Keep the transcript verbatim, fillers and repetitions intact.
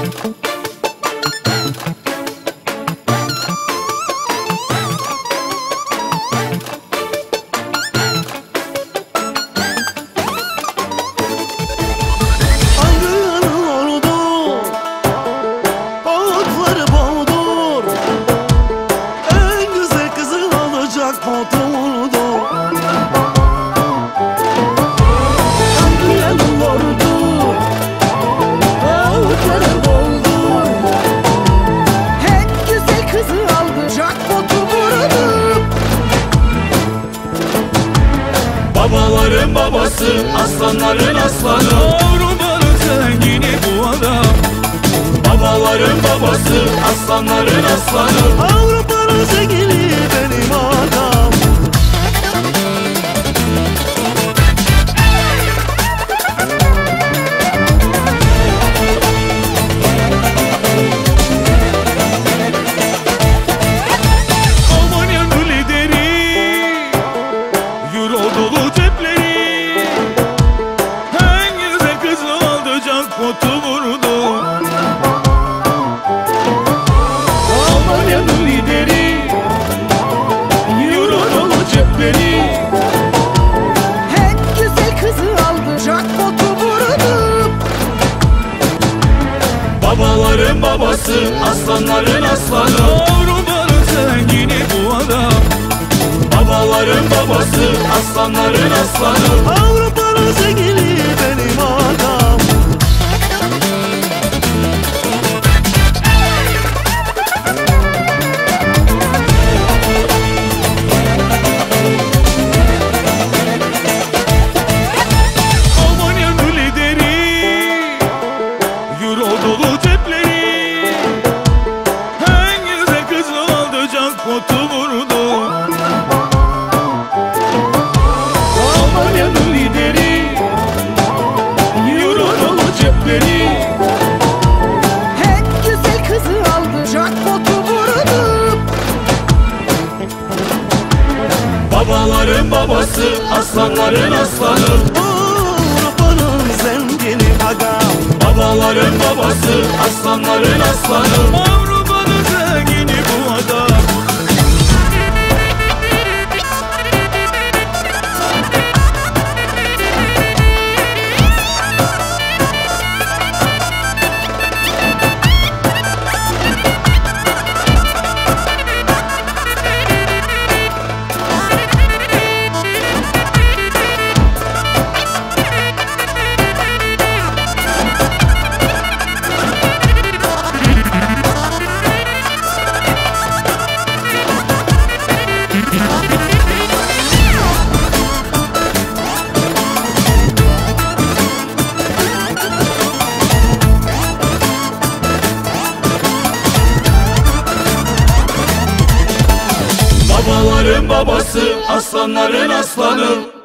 Babaların babası, aslanların aslanı, Avrupa'nın zengini bu adam. Babaların babası, aslanların aslanı, Avrupa'nın zengini benim adam. Almanya'nın lideri, Euro dolu cepleri, en güzel kızı aldı, jackpot'u vurdu. Almanya'nın lideri, Euro dolu cepleri, En güzel kızı aldı, jackpot'u vurdu. babaların babası, aslanların aslanı, Avrupa'nın zengini bu adam. babaların babası, aslanların aslanı, Avrupa'nın zengini benim adam. Almanya'nın lideri, Euro dolu cepleri, en güzel kızı aldı, jackpot'u vurdu. Almanya'nın lideri, Euro dolu cepleri, En güzel kızı aldı, jackpot'u vurdu. babaların babası, aslanların aslanı, Avrupa'nın zengini agam. babaların babası, aslanların aslanı, Avrupa'nın zengini bu adam. babaların babası, aslanların aslanı,